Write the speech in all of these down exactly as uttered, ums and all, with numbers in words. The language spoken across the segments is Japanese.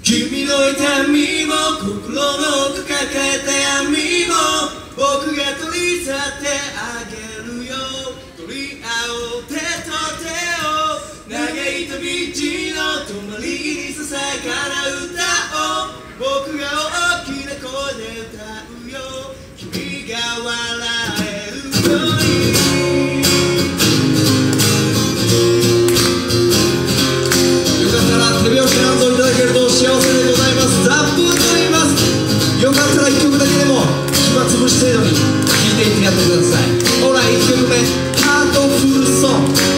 君の痛みも心の奥抱えた闇も僕が取り去ってあげるよ。取り合おう手と手を長い旅路の泊まりにささやかな歌を僕が大きな声で歌うよ。君が笑えるようによかったら手拍子感想いただけると幸せでございます。ザップと言います。よかったらいっきょくだけでも暇つぶし程度に聴いていってやってください。ほらいっきょくめハートフルソング。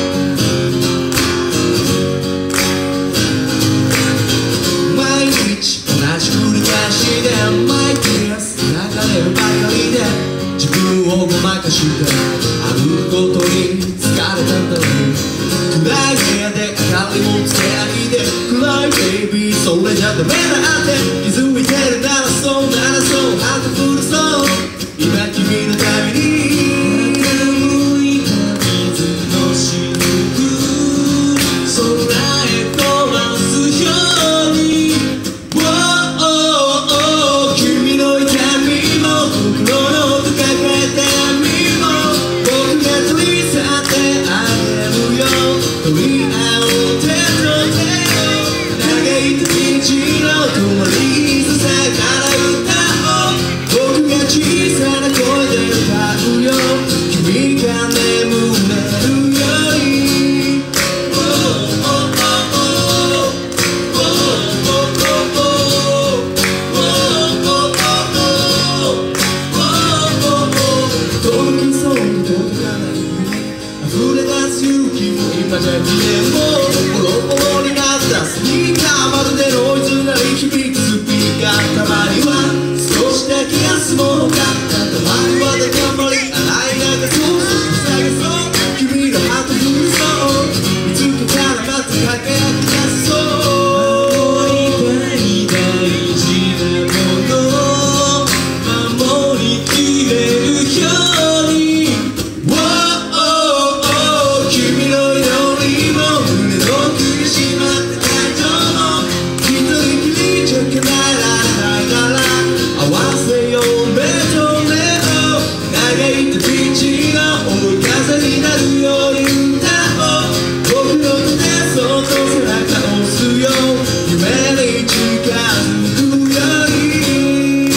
毎日同じ繰り返しでマイペース流れるばかりで自分をごまかして歩くことに疲れたんだろう。暗い部屋で明かりもつけないで暗いベイビーそれじゃダメだって気づいてるならそうならそうハートフルソング。今君のために傾いた水のしずく空へ飛ばすように君の痛みも心の奥抱えた闇も僕が取り去ってあげるよ。取り合おう手と手を長い旅路の泊まりにささやかな歌を僕が小さな声で歌うよ。君が眠れるように届きそうに届かない溢れ出す勇気も今じゃ見えもボロボロになったスニーカーまるでノイズなり響くスピーカー。たまには少しだけ休もうかたまにはだけあんまり洗い流そう探そう君のハートフルソング見つけたらまた輝き出そう大事なもの守りきれるように君の祈りも胸の奥にしまった感情も一人きりじゃ叶えられないなら合わせよう目と目を長い旅路の追い風になるように歌おう僕の手でそっと背中押すよ夢に近づくように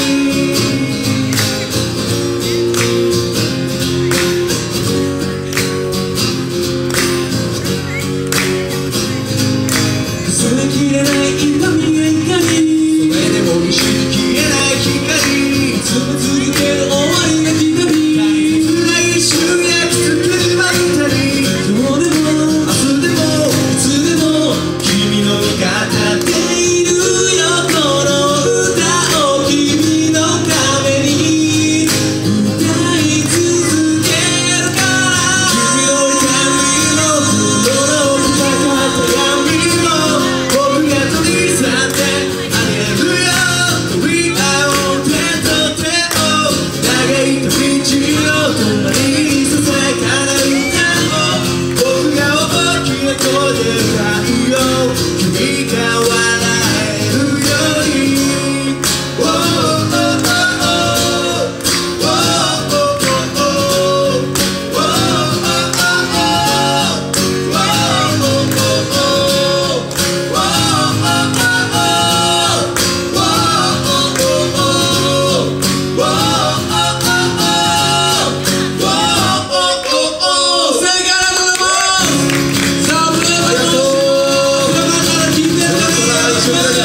数えきれない痛みがいかにそれでも決して消えない光いつも続ける終わりが来たり大切な一瞬焼き付けるばかり今日でも明日でもいつでも君の味方でいるよ。この歌を君のために歌い続けるから君の痛みも心の奥抱えた闇も僕が取り去ってあげるよ。取り合おう手と手を長い旅路の泊まりにささやかな歌を僕が大きな声で歌うよ。君が笑えるようにありがとう。